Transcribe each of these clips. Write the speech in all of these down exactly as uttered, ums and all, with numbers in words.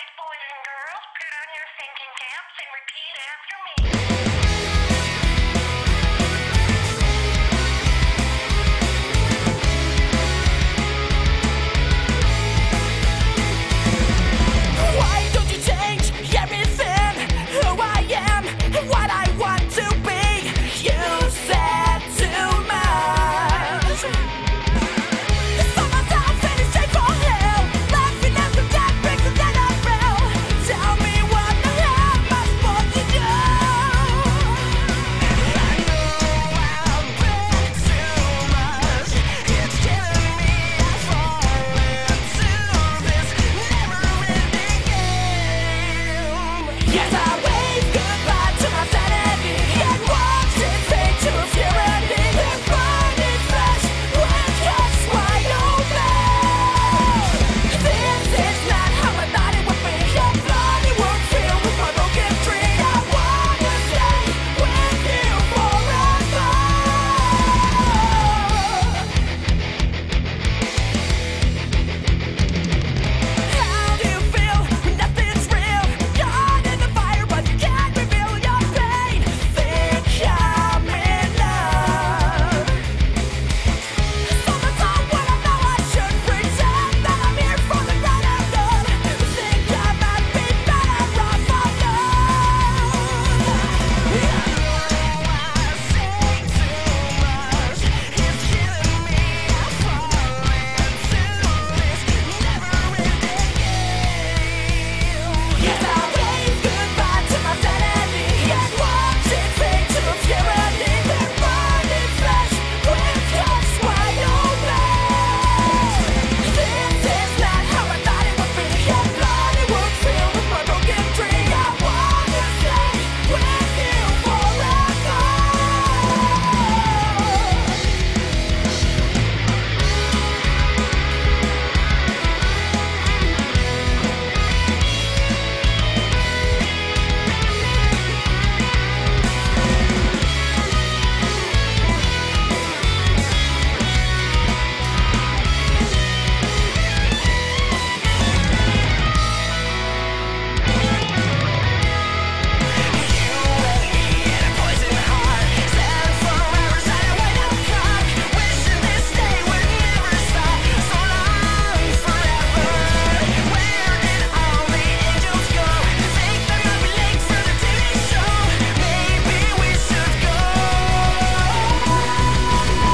right, boys and girls, put on your thinking caps and repeat after me. Why don't you change everything? Who I am, what I want to be? You said too much. For myself and it's straight for hell. Laughing at the dead bricks and then I fell. Tell me what the hell am I supposed to do? I know I've been too much. It's killing me. I fall into this never-ending game. Yes, I wave goodbye to my sanity and watch it fade to obscurity. They're burning flesh with cuts wide open. This is not how I thought it would be. A bloody world filled with my broken dream. I wanna stay with you forever. How do you feel when nothing's real? Caught in the fire, but you can't reveal your pain. Think I'm in love. So that's all what I know. I should pretend that I'm here for the greater good. Think I might be better off alone. I know I say too much. It's killing me. I fall into this never-ending game. Yes, I wave goodbye to my sanity and watch it fade to obscurity. They're burning flesh with cuts wide open. This is not how I thought it would be. A bloody world filled with my broken dream. I wanna stay with you forever.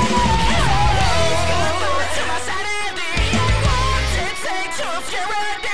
Obscurity.